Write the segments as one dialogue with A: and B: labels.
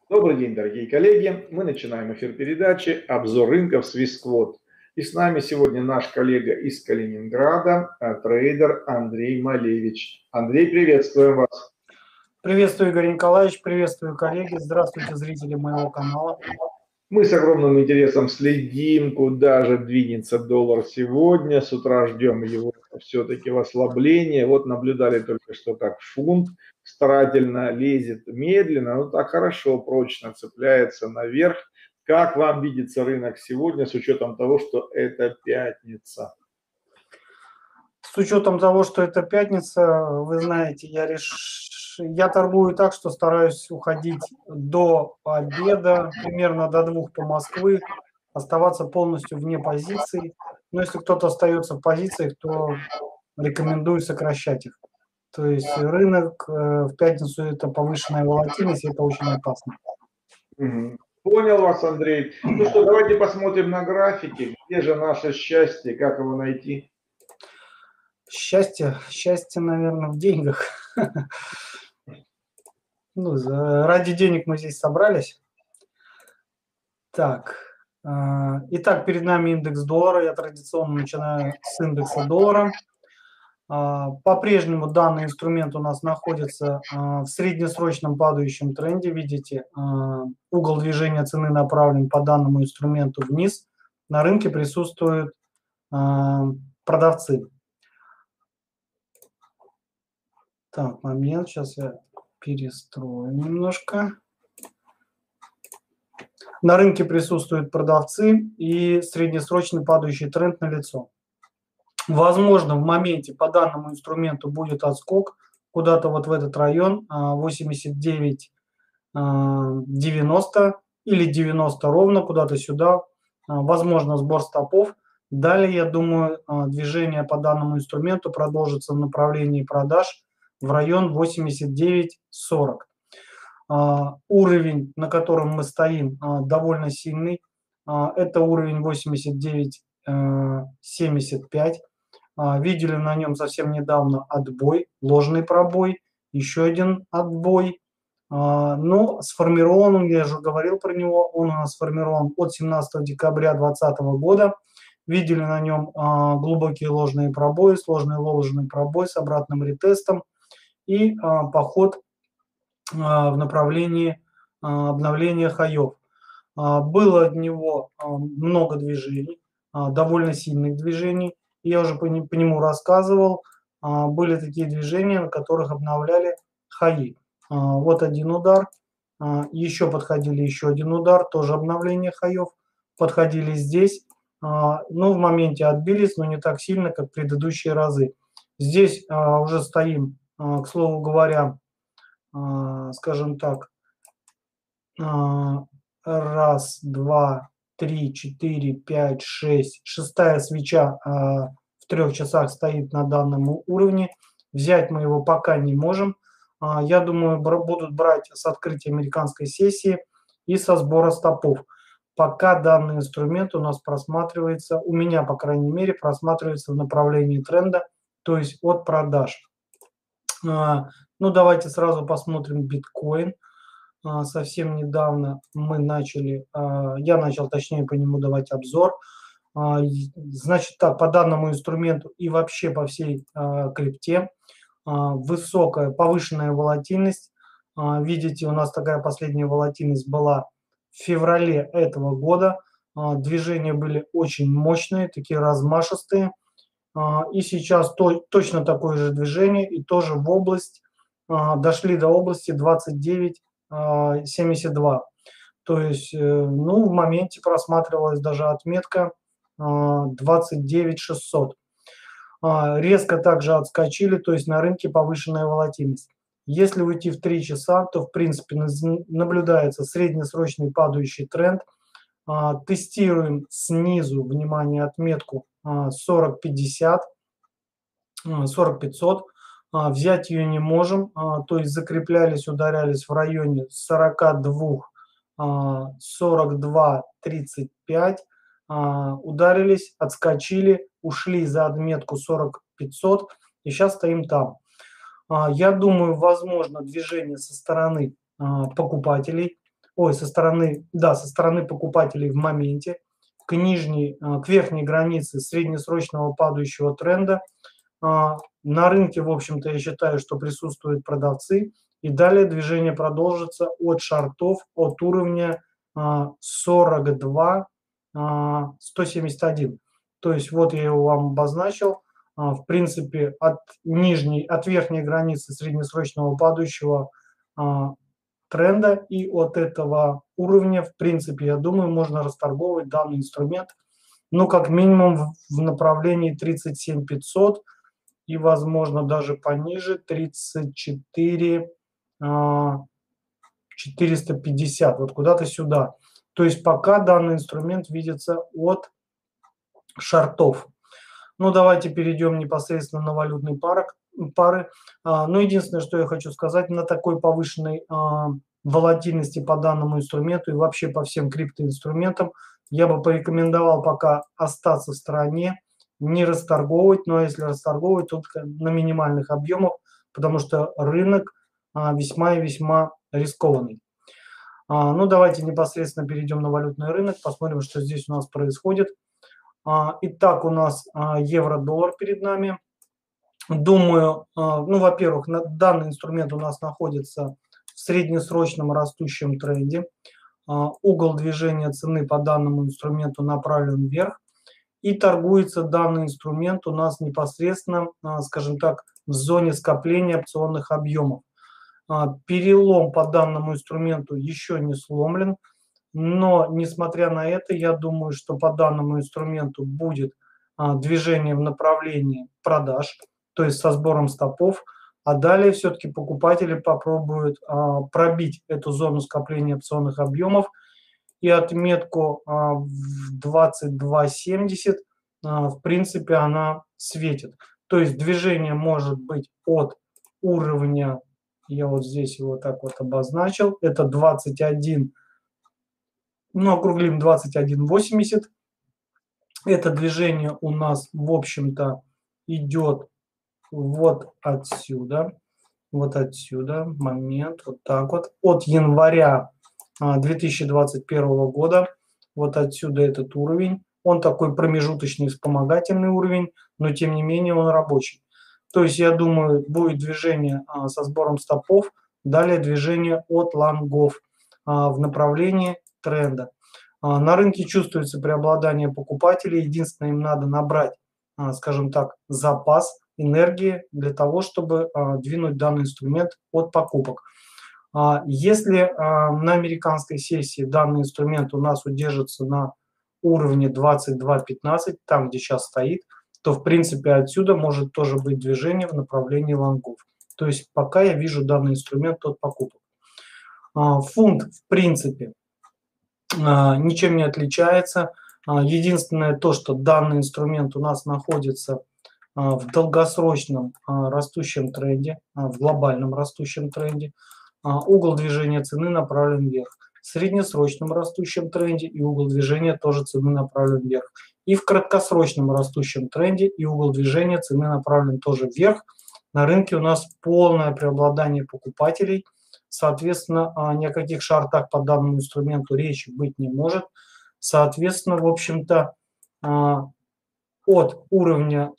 A: Добрый день, дорогие коллеги. Мы начинаем эфир передачи «Обзор рынков Swissquote». И с нами сегодня наш коллега из Калининграда, трейдер Андрей Малевич. Андрей, приветствуем вас.
B: Приветствую, Игорь Николаевич, приветствую, коллеги. Здравствуйте, зрители моего канала.
A: Мы с огромным интересом следим, куда же двинется доллар сегодня. С утра ждем его все-таки в ослабление. Вот наблюдали только что, как фунт старательно лезет медленно, но так хорошо, прочно цепляется наверх. Как вам видится рынок сегодня с учетом того, что это пятница?
B: С учетом того, что это пятница, вы знаете, я торгую так, что стараюсь уходить до обеда, примерно до 2 по Москвы, оставаться полностью вне позиций. Но если кто-то остается в позициях, то рекомендую сокращать их. То есть рынок в пятницу – это повышенная волатильность, и это очень опасно.
A: Понял вас, Андрей. Ну что, давайте посмотрим на графики. Где же наше счастье, как его найти?
B: Счастье, наверное, в деньгах. Ну, ради денег мы здесь собрались. Так, итак, перед нами индекс доллара. Я традиционно начинаю с индекса доллара. По-прежнему данный инструмент у нас находится в среднесрочном падающем тренде. Видите, угол движения цены направлен по данному инструменту вниз. На рынке присутствуют продавцы. Так, момент, сейчас я перестрою немножко. На рынке присутствуют продавцы и среднесрочный падающий тренд налицо. Возможно, в моменте по данному инструменту будет отскок куда-то вот в этот район 89.90 или 90 ровно, куда-то сюда. Возможно, сбор стопов. Далее, я думаю, движение по данному инструменту продолжится в направлении продаж в район 89.40. Уровень, на котором мы стоим, довольно сильный. Это уровень 89.75. Видели на нем совсем недавно отбой, ложный пробой, еще один отбой. Но сформирован он, я уже говорил про него, он у нас сформирован от 17 декабря 2020 года. Видели на нем глубокие ложные пробои, сложный ложный пробой с обратным ретестом и поход в направлении обновления хаев. Было от него много движений, довольно сильных движений. Я уже по нему рассказывал. Были такие движения, на которых обновляли хаи. Вот один удар. Еще подходили еще один удар, тоже обновление хаев. Подходили здесь. Но в моменте отбились, но не так сильно, как предыдущие разы. Здесь уже стоим, к слову говоря, скажем так, раз, два, 3, 4, 5, 6. Шестая свеча в 3 часах стоит на данном уровне. Взять мы его пока не можем. Я думаю, будут брать с открытия американской сессии и со сбора стопов. Пока данный инструмент у нас просматривается, у меня, по крайней мере, просматривается в направлении тренда, то есть от продаж. Ну, давайте сразу посмотрим биткоин. Совсем недавно я начал, точнее, по нему давать обзор. Значит так, по данному инструменту и вообще по всей крипте высокая, повышенная волатильность. Видите, у нас такая последняя волатильность была в феврале этого года. Движения были очень мощные, такие размашистые. И сейчас точно такое же движение, и тоже в область, дошли до области 29.72. То есть, ну, в моменте просматривалась даже отметка 29.600. Резко также отскочили, то есть на рынке повышенная волатильность. Если уйти в 3 часа, то в принципе наблюдается среднесрочный падающий тренд. Тестируем снизу, внимание, отметку 40.50, 40.500. Взять ее не можем, то есть закреплялись, ударялись в районе 42, 42.35, ударились, отскочили, ушли за отметку 40.500 и сейчас стоим там. Я думаю, возможно движение со стороны покупателей. со стороны покупателей в моменте к верхней границе среднесрочного падающего тренда. На рынке, в общем-то, я считаю, что присутствуют продавцы. И далее движение продолжится от шортов, от уровня 42 171. То есть вот я его вам обозначил. В принципе, от верхней границы среднесрочного падающего тренда и от этого уровня, в принципе, я думаю, можно расторговывать данный инструмент, ну, как минимум в направлении 37 500 и, возможно, даже пониже 34 450, вот куда-то сюда. То есть пока данный инструмент видится от шортов. Ну, давайте перейдем непосредственно на валютные пары. Ну, единственное, что я хочу сказать, на такой повышенной волатильности по данному инструменту и вообще по всем криптоинструментам я бы порекомендовал пока остаться в стороне, не расторговывать, но если расторговывать, то на минимальных объемах, потому что рынок весьма и весьма рискованный. Ну, давайте непосредственно перейдем на валютный рынок, посмотрим, что здесь у нас происходит. Итак, у нас евро-доллар перед нами. Думаю, ну, во-первых, данный инструмент у нас находится в среднесрочном растущем тренде. Угол движения цены по данному инструменту направлен вверх. И торгуется данный инструмент у нас непосредственно, скажем так, в зоне скопления опционных объемов. Перелом по данному инструменту еще не сломлен. Но, несмотря на это, я думаю, что по данному инструменту будет движение в направлении продаж, то есть со сбором стопов. А далее все-таки покупатели попробуют пробить эту зону скопления опционных объемов. И отметку в 22.70, в принципе, она светит. То есть движение может быть от уровня, я вот здесь его так вот обозначил, это 21. Ну, округлим 21.80. Это движение у нас, в общем-то, идет вот отсюда. Вот отсюда. Момент. Вот так вот. От января 2021 года. Вот отсюда этот уровень. Он такой промежуточный вспомогательный уровень, но тем не менее он рабочий. То есть, я думаю, будет движение со сбором стопов. Далее движение от лонгов в направлении тренда. На рынке чувствуется преобладание покупателей. Единственное, им надо набрать, скажем так, запас энергии для того, чтобы двинуть данный инструмент от покупок. Если на американской сессии данный инструмент у нас удержится на уровне 22.15, там, где сейчас стоит, то, в принципе, отсюда может тоже быть движение в направлении лонгов. То есть пока я вижу данный инструмент от покупок. Фунт, в принципе, ничем не отличается. Единственное то, что данный инструмент у нас находится в долгосрочном растущем тренде, в глобальном растущем тренде. Угол движения цены направлен вверх. В среднесрочном растущем тренде и угол движения тоже цены направлен вверх. И в краткосрочном растущем тренде и угол движения цены направлен тоже вверх. На рынке у нас полное преобладание покупателей. Соответственно, ни о каких шортах по данному инструменту речи быть не может. Соответственно, в общем-то, от уровня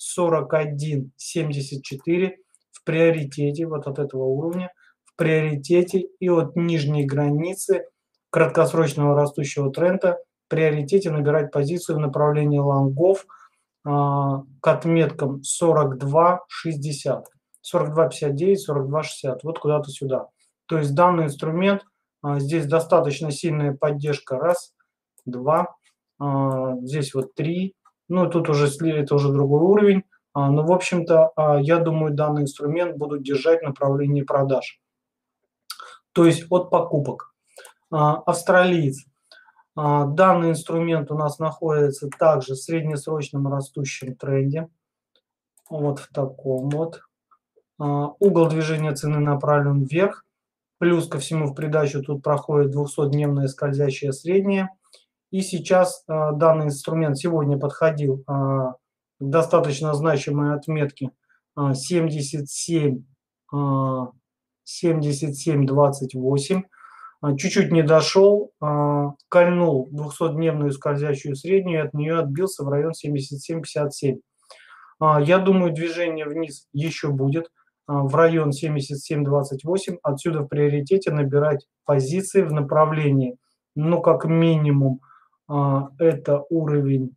B: 41.74 в приоритете, вот от этого уровня, в приоритете и от нижней границы краткосрочного растущего тренда в приоритете набирать позицию в направлении лонгов к отметкам 42.60, 42.59, 42.60, вот куда-то сюда. То есть данный инструмент, здесь достаточно сильная поддержка, раз, два, здесь вот три, ну тут уже это уже другой уровень, но в общем-то я думаю данный инструмент будут держать в направлении продаж, то есть от покупок. Австралиец. Данный инструмент у нас находится также в среднесрочном растущем тренде, вот в таком вот. Угол движения цены направлен вверх. Плюс ко всему в придачу тут проходит 200-дневное скользящее среднее. И сейчас данный инструмент сегодня подходил к достаточно значимой отметке 77.28. чуть-чуть не дошел, кольнул 200-дневную скользящую среднюю, и от нее отбился в район 77,57. Я думаю, движение вниз еще будет в район 77,28. Отсюда в приоритете набирать позиции в направлении, ну, как минимум, это уровень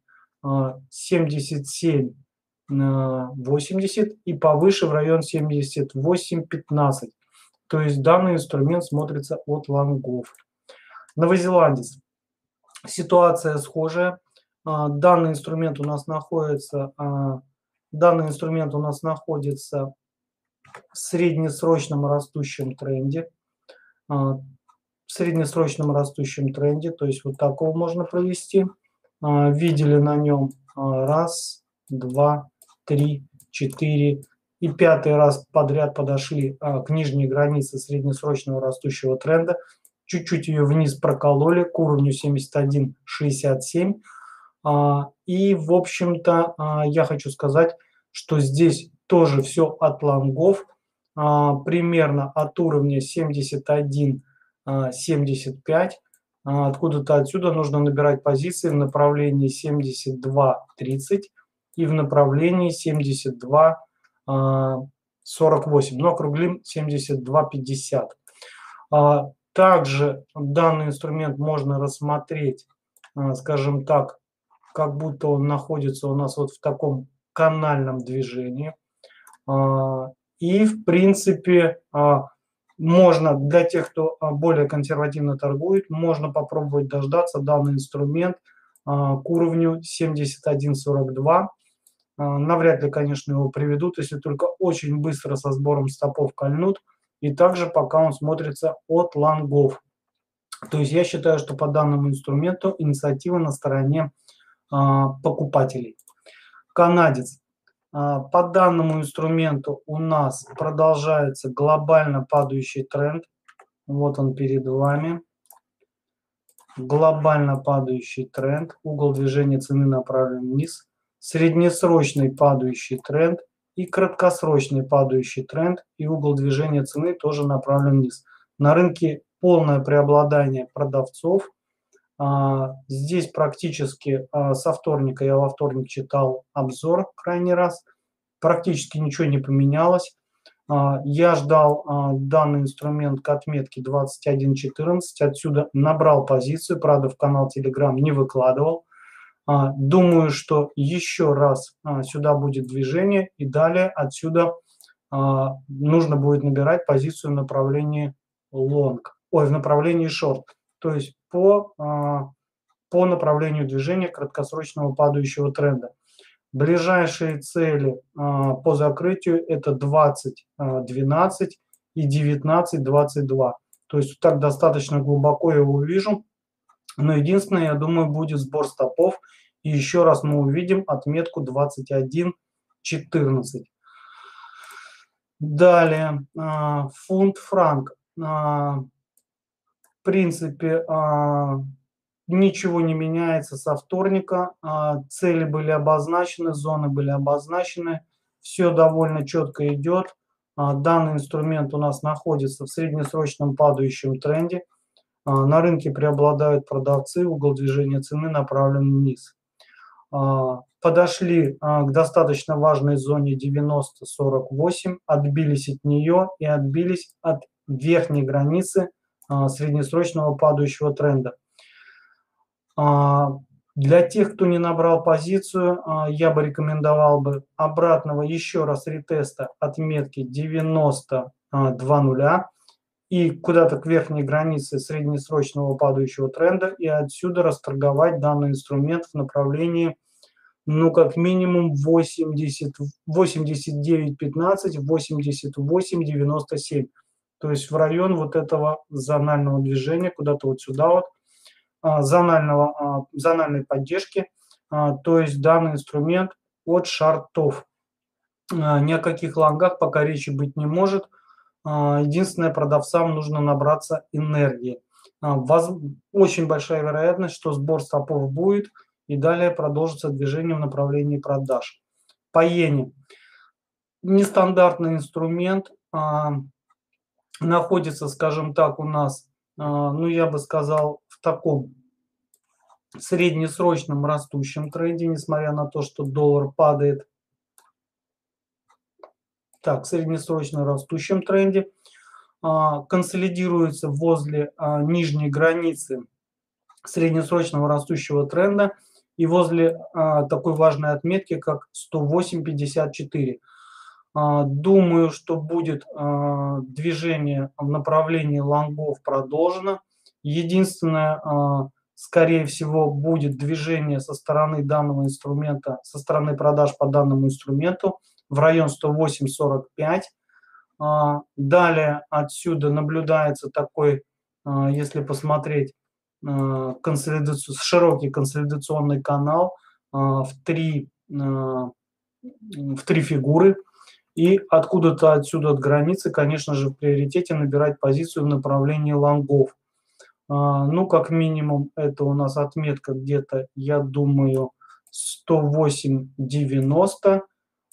B: 77,80 и повыше в район 78,15. То есть данный инструмент смотрится от лонгов. Новозеландец. Ситуация схожая. Данный инструмент у нас находится в среднесрочном растущем тренде. В среднесрочном растущем тренде, то есть вот такого можно провести. Видели на нем 1, 2, 3, 4 и 5-й раз подряд подошли к нижней границе среднесрочного растущего тренда. Чуть-чуть ее вниз прокололи к уровню 71,67. И, в общем-то, я хочу сказать, что здесь тоже все от лонгов. Примерно от уровня 71,75. Откуда-то отсюда нужно набирать позиции в направлении 72,30 и в направлении 72,48. Но округлим 72,50. Также данный инструмент можно рассмотреть, скажем так, как будто он находится у нас вот в таком канальном движении. И, в принципе, можно для тех, кто более консервативно торгует, можно попробовать дождаться данный инструмент к уровню 71,42. Навряд ли, конечно, его приведут, если только очень быстро со сбором стопов кольнут. И также пока он смотрится от лонгов. То есть я считаю, что по данному инструменту инициатива на стороне покупателей. Канадец. По данному инструменту у нас продолжается глобально падающий тренд. Вот он перед вами. Глобально падающий тренд. Угол движения цены направлен вниз. Среднесрочный падающий тренд и краткосрочный падающий тренд. И угол движения цены тоже направлен вниз. На рынке полное преобладание продавцов. Здесь практически со вторника, я во вторник читал обзор крайний раз, практически ничего не поменялось. Я ждал данный инструмент к отметке 21.14, отсюда набрал позицию, правда в канал Telegram не выкладывал. Думаю, что еще раз сюда будет движение и далее отсюда нужно будет набирать позицию в направлении лонг, в направлении шорт. То есть по направлению движения краткосрочного падающего тренда. Ближайшие цели по закрытию это 20.12 и 19.22. То есть так достаточно глубоко я его вижу. Но единственное, я думаю, будет сбор стопов. И еще раз мы увидим отметку 21.14. Далее фунт-франк. В принципе, ничего не меняется со вторника. Цели были обозначены, зоны были обозначены. Все довольно четко идет. Данный инструмент у нас находится в среднесрочном падающем тренде. На рынке преобладают продавцы, угол движения цены направлен вниз. Подошли к достаточно важной зоне 90.48, отбились от нее и отбились от верхней границы среднесрочного падающего тренда. Для тех, кто не набрал позицию, я бы рекомендовал бы обратного еще раз ретеста отметки 90.20 и куда-то к верхней границе среднесрочного падающего тренда и отсюда расторговать данный инструмент в направлении, ну, как минимум 89.15, 88.97. То есть в район вот этого зонального движения, куда-то вот сюда вот, зональной поддержки, то есть данный инструмент от шортов. Ни о каких лонгах пока речи быть не может. Единственное, продавцам нужно набраться энергии. Очень большая вероятность, что сбор стопов будет и далее продолжится движение в направлении продаж. По иене. Нестандартный инструмент находится, скажем так, у нас ну, я бы сказал, в таком среднесрочном растущем тренде, несмотря на то, что доллар падает. Так, среднесрочно растущем тренде. Консолидируется возле нижней границы среднесрочного растущего тренда и возле такой важной отметки, как 108.54. Думаю, что будет движение в направлении лонгов продолжено. Единственное, скорее всего, будет движение со стороны данного инструмента, со стороны продаж по данному инструменту в район 108.45. Далее отсюда наблюдается такой, если посмотреть, широкий консолидационный канал в три фигуры. И откуда-то отсюда от границы, конечно же, в приоритете набирать позицию в направлении лонгов. Ну, как минимум, это у нас отметка где-то, я думаю, 108.90.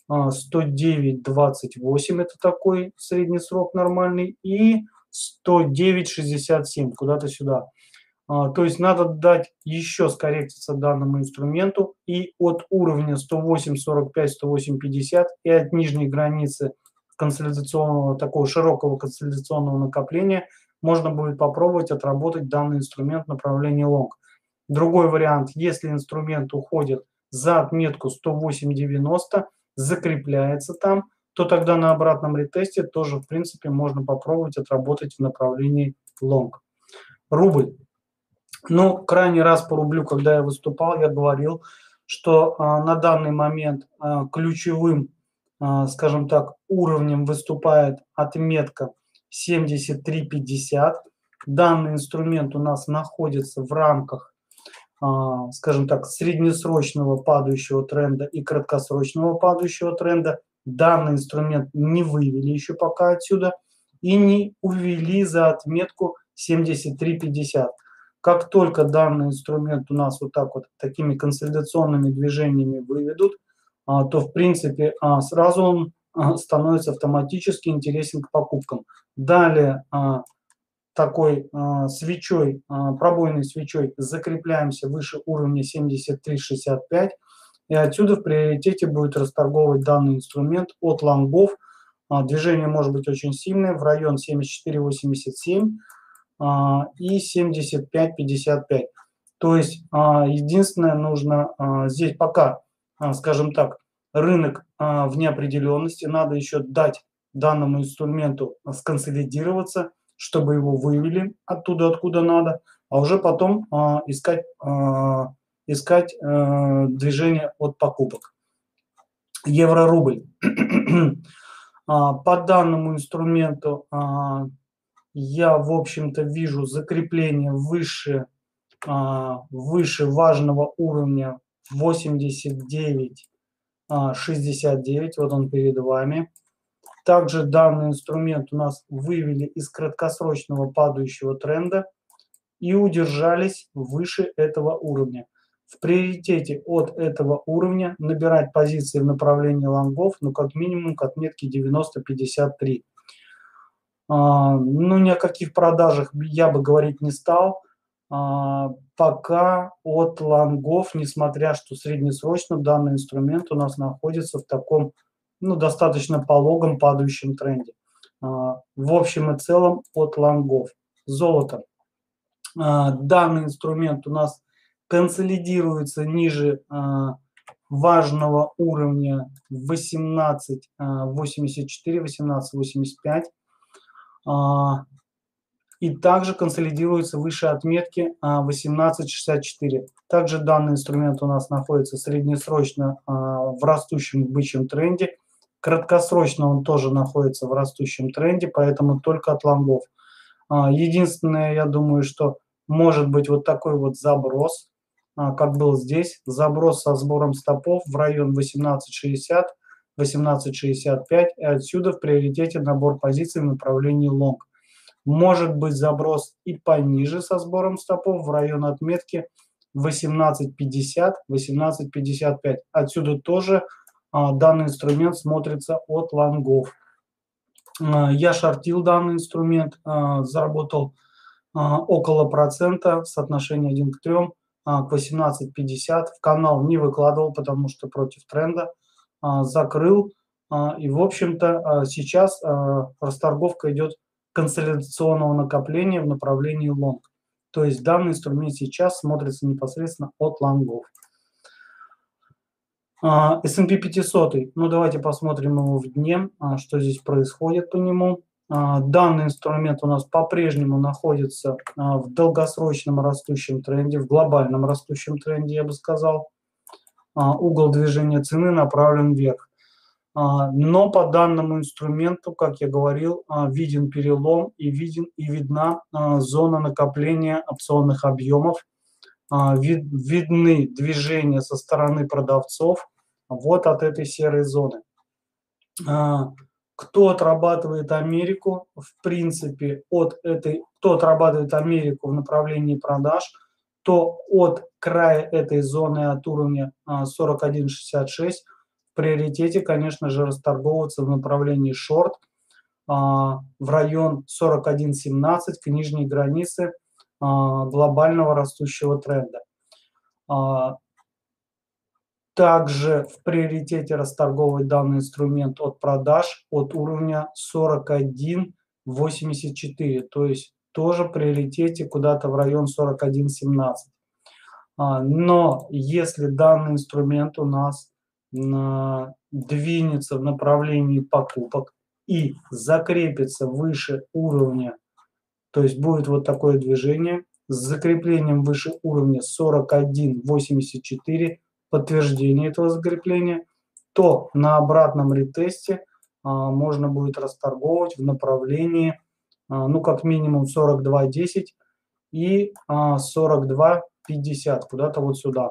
B: 109.28 это такой средний срок нормальный, и 109.67 куда-то сюда. То есть надо дать еще скорректиться данному инструменту, и от уровня 108.45, 108.50 и от нижней границы консолидационного, такого широкого консолидационного накопления можно будет попробовать отработать данный инструмент в направлении лонг. Другой вариант, если инструмент уходит за отметку 108.90, закрепляется там, то тогда на обратном ретесте тоже, в принципе, можно попробовать отработать в направлении лонг. Рубль. Ну, крайний раз по рублю, когда я выступал, я говорил, что на данный момент ключевым, скажем так, уровнем выступает отметка 73.50. Данный инструмент у нас находится в рамках, скажем так, среднесрочного падающего тренда и краткосрочного падающего тренда. Данный инструмент не вывели еще пока отсюда и не увели за отметку 73.50. Как только данный инструмент у нас вот так вот такими консолидационными движениями выведут, то в принципе сразу он становится автоматически интересен к покупкам. Далее такой свечой, пробойной свечой закрепляемся выше уровня 73.65, и отсюда в приоритете будет расторговывать данный инструмент от лонгов. Движение может быть очень сильное в район 74.87 и 75.55. То есть единственное, нужно здесь пока, скажем так, рынок в неопределенности, надо еще дать данному инструменту сконсолидироваться, чтобы его вывели оттуда, откуда надо, а уже потом искать движение от покупок. Евро-рубль. По данному инструменту я, в общем-то, вижу закрепление выше важного уровня 89.69. Вот он перед вами. Также данный инструмент у нас вывели из краткосрочного падающего тренда и удержались выше этого уровня. В приоритете от этого уровня набирать позиции в направлении лонгов, ну, как минимум к отметке 90.53. Ну, ни о каких продажах я бы говорить не стал. Пока от лонгов, несмотря что среднесрочно данный инструмент у нас находится в таком, ну, достаточно пологом падающем тренде. В общем и целом от лонгов. Золото. Данный инструмент у нас консолидируется ниже важного уровня 18.84, 18.85. И также консолидируется выше отметки 18.64. Также данный инструмент у нас находится среднесрочно в растущем бычьем тренде. Краткосрочно он тоже находится в растущем тренде, поэтому только от лонгов. Единственное, я думаю, что может быть вот такой вот заброс, как был здесь. Заброс со сбором стопов в район 18.60, 18.65. И отсюда в приоритете набор позиций в направлении лонг. Может быть заброс и пониже со сбором стопов в район отметки 18.50, 18.55. Отсюда тоже данный инструмент смотрится от лонгов. Я шортил данный инструмент, заработал около процента, соотношение 1 к 3, по 17.50. В канал не выкладывал, потому что против тренда, закрыл. И, в общем-то, сейчас расторговка идет консолидационного накопления в направлении лонг. То есть данный инструмент сейчас смотрится непосредственно от лонгов. S&P 500, ну давайте посмотрим его в дне, что здесь происходит по нему. Данный инструмент у нас по-прежнему находится в долгосрочном растущем тренде, в глобальном растущем тренде, я бы сказал. Угол движения цены направлен вверх. Но по данному инструменту, как я говорил, виден перелом и видна зона накопления опционных объемов. Видны движения со стороны продавцов вот от этой серой зоны. Кто отрабатывает Америку, в принципе, кто отрабатывает Америку в направлении продаж, то от края этой зоны, от уровня 41.66, в приоритете, конечно же, расторговываться в направлении шорт в район 41.17 к нижней границе глобального растущего тренда. Также в приоритете расторговывать данный инструмент от продаж от уровня 41.84, то есть тоже в приоритете куда-то в район 41.17. Но если данный инструмент у нас двинется в направлении покупок и закрепится выше уровня, то есть будет вот такое движение с закреплением выше уровня 41.84, подтверждение этого закрепления, то на обратном ретесте можно будет расторговывать в направлении, ну, как минимум 42.10 и 42.50, куда-то вот сюда,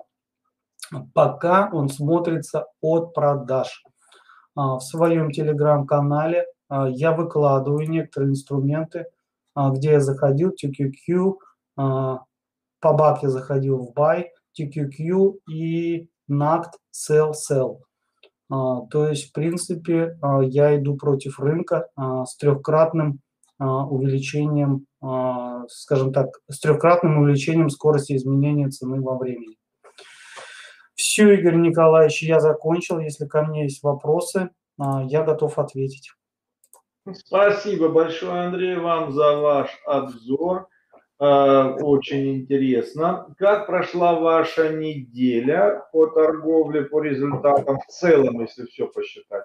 B: пока он смотрится от продаж. В своем телеграм-канале я выкладываю некоторые инструменты, где я заходил, TQQ, по BAC я заходил в buy, TQQ и NACT sell. То есть, в принципе, я иду против рынка с трехкратным увеличением, скажем так, с трехкратным увеличением скорости изменения цены во времени. Все, Игорь Николаевич, я закончил. Если ко мне есть вопросы, я готов ответить.
A: Спасибо большое, Андрей, вам за ваш обзор. Очень интересно. Как прошла ваша неделя по торговле, по результатам в целом, если все посчитать?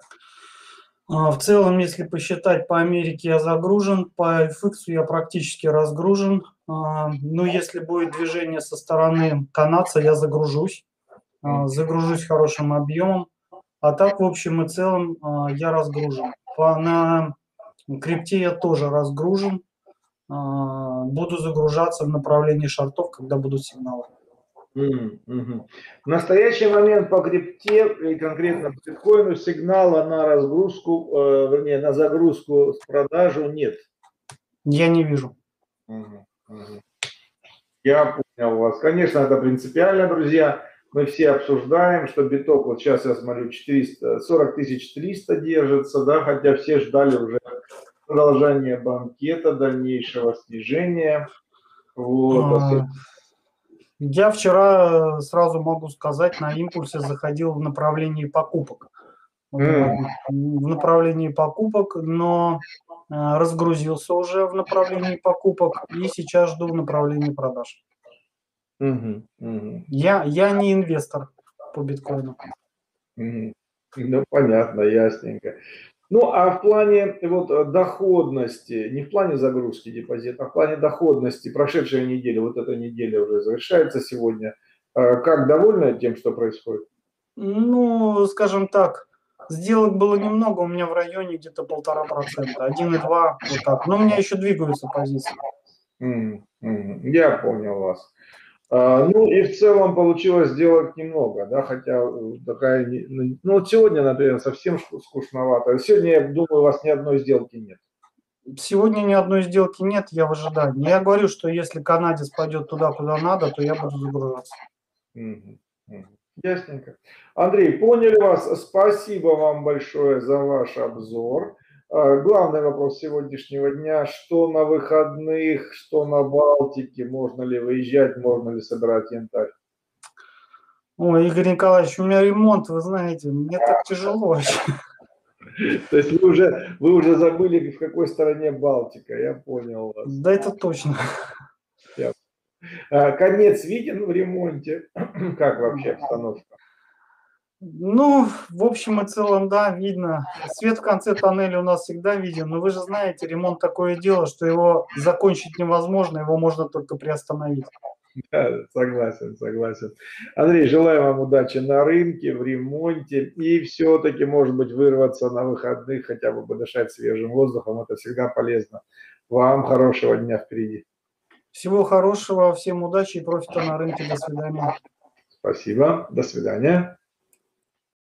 B: В целом, если посчитать, по Америке я загружен, по FX я практически разгружен. Но если будет движение со стороны канадца, я загружусь хорошим объемом. А так, в общем и целом, я разгружен. На крипте я тоже разгружен. Буду загружаться в направлении шортов, когда будут сигналы.
A: В настоящий момент по крипте и конкретно по биткоину сигнала на разгрузку, вернее, на загрузку с продажу нет.
B: Я не вижу.
A: Я понял вас. Конечно, это принципиально, друзья. Мы все обсуждаем, что биток, вот сейчас я смотрю, 40 300 держится, да, хотя все ждали уже продолжения банкета, дальнейшего снижения. Вот.
B: Я вчера, сразу могу сказать, на импульсе заходил в направлении покупок. В направлении покупок, но разгрузился уже в направлении покупок и сейчас жду в направлении продаж. Я не инвестор по биткоину.
A: Ну, понятно, ясненько. Ну, а в плане вот доходности, не в плане загрузки депозита, а в плане доходности, прошедшая неделя, вот эта неделя уже завершается сегодня, как довольны тем, что происходит?
B: Ну, скажем так, сделок было немного, у меня в районе где-то 1,5%, 1,2%, вот так. Но у меня еще двигаются позиции.
A: Я понял вас. Ну и в целом получилось сделать немного, да, хотя такая, ну вот сегодня, например, совсем скучновато. Сегодня, я думаю, у вас ни одной сделки нет.
B: Сегодня ни одной сделки нет, я в ожидании. Я говорю, что если канадец пойдет туда, куда надо, то я буду загружаться.
A: Ясненько. Андрей, поняли вас. Спасибо вам большое за ваш обзор. Главный вопрос сегодняшнего дня, что на выходных, что на Балтике, можно ли выезжать, можно ли собирать янтарь?
B: Ой, Игорь Николаевич, у меня ремонт, вы знаете, мне так тяжело вообще.
A: То есть вы уже забыли, в какой стороне Балтика, я понял вас.
B: Да, это точно.
A: Конец виден в ремонте? Как вообще обстановка?
B: Ну, в общем и целом, да, видно. Свет в конце тоннеля у нас всегда виден, но вы же знаете, ремонт такое дело, что его закончить невозможно, его можно только приостановить.
A: Да, согласен, согласен. Андрей, желаю вам удачи на рынке, в ремонте и все-таки, может быть, вырваться на выходных, хотя бы подышать свежим воздухом, это всегда полезно. Вам хорошего дня впереди.
B: Всего хорошего, всем удачи и профита на рынке. До свидания.
A: Спасибо, до свидания.